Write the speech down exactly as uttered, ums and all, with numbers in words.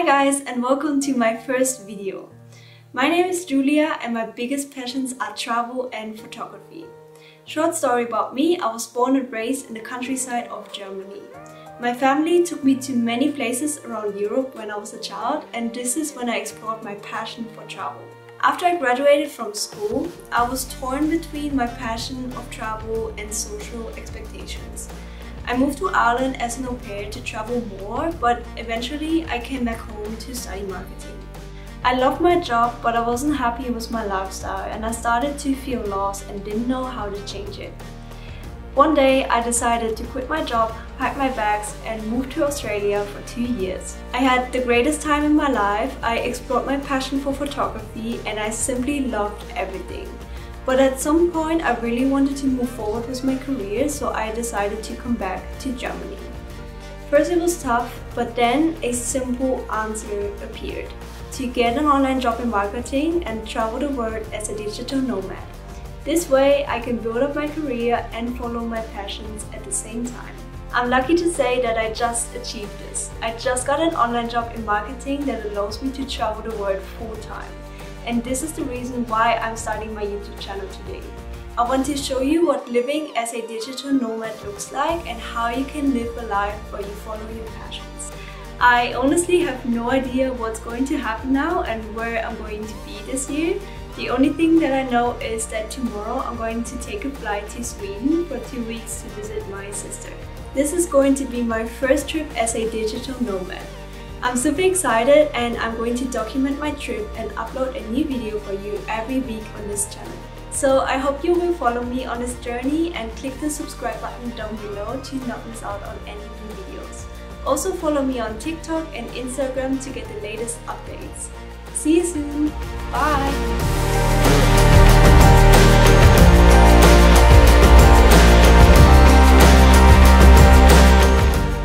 Hi guys, and welcome to my first video. My name is Julia and my biggest passions are travel and photography. Short story about me, I was born and raised in the countryside of Germany. My family took me to many places around Europe when I was a child, and this is when I explored my passion for travel. After I graduated from school, I was torn between my passion of travel and social expectations. I moved to Ireland as an au pair to travel more, but eventually I came back home to study marketing. I loved my job, but I wasn't happy with my lifestyle, and I started to feel lost and didn't know how to change it. One day I decided to quit my job, pack my bags and move to Australia for two years. I had the greatest time in my life. I explored my passion for photography and I simply loved everything. But at some point I really wanted to move forward with my career, so I decided to come back to Germany. First it was tough, but then a simple answer appeared: to get an online job in marketing and travel the world as a digital nomad. This way I can build up my career and follow my passions at the same time. I'm lucky to say that I just achieved this. I just got an online job in marketing that allows me to travel the world full time. And this is the reason why I'm starting my YouTube channel today. I want to show you what living as a digital nomad looks like and how you can live a life where you follow your passions. I honestly have no idea what's going to happen now and where I'm going to be this year. The only thing that I know is that tomorrow I'm going to take a flight to Sweden for two weeks to visit my sister. This is going to be my first trip as a digital nomad. I'm super excited and I'm going to document my trip and upload a new video for you every week on this channel. So I hope you will follow me on this journey and click the subscribe button down below to not miss out on any new videos. Also follow me on TikTok and Instagram to get the latest updates. See you soon! Bye!